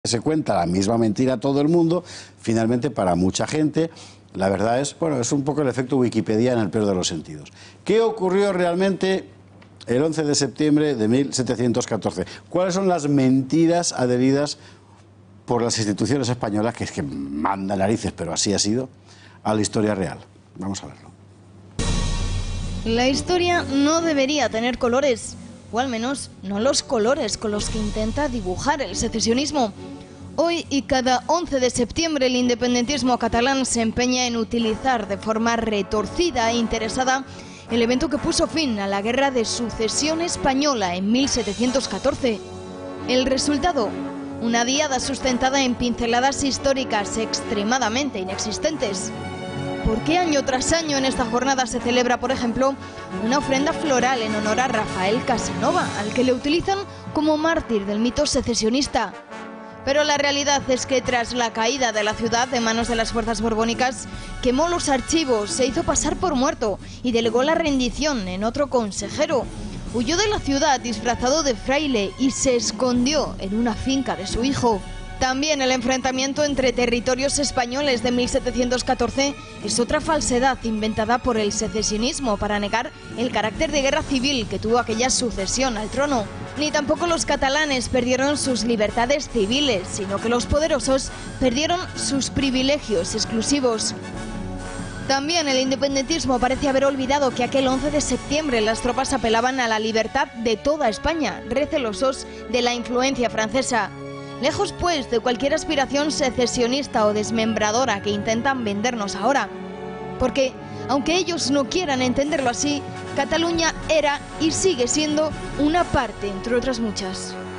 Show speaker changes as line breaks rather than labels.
Se cuenta la misma mentira a todo el mundo, finalmente para mucha gente, la verdad es, bueno, es un poco el efecto Wikipedia en el peor de los sentidos. ¿Qué ocurrió realmente el 11 de septiembre de 1714? ¿Cuáles son las mentiras adheridas por las instituciones españolas, que es que manda narices, pero así ha sido, a la historia real? Vamos a verlo.
La historia no debería tener colores, o al menos no los colores con los que intenta dibujar el secesionismo. Hoy y cada 11 de septiembre el independentismo catalán se empeña en utilizar de forma retorcida e interesada el evento que puso fin a la Guerra de Sucesión Española en 1714. El resultado, una diada sustentada en pinceladas históricas extremadamente inexistentes. ¿Por qué año tras año en esta jornada se celebra, por ejemplo, una ofrenda floral en honor a Rafael Casanova, al que le utilizan como mártir del mito secesionista? Pero la realidad es que tras la caída de la ciudad de manos de las fuerzas borbónicas, quemó los archivos, se hizo pasar por muerto y delegó la rendición en otro consejero. Huyó de la ciudad disfrazado de fraile y se escondió en una finca de su hijo. También el enfrentamiento entre territorios españoles de 1714 es otra falsedad inventada por el secesionismo para negar el carácter de guerra civil que tuvo aquella sucesión al trono. Ni tampoco los catalanes perdieron sus libertades civiles, sino que los poderosos perdieron sus privilegios exclusivos. También el independentismo parece haber olvidado que aquel 11 de septiembre las tropas apelaban a la libertad de toda España, recelosos de la influencia francesa. Lejos, pues, de cualquier aspiración secesionista o desmembradora que intentan vendernos ahora. Porque, aunque ellos no quieran entenderlo así, Cataluña era y sigue siendo una parte, entre otras muchas.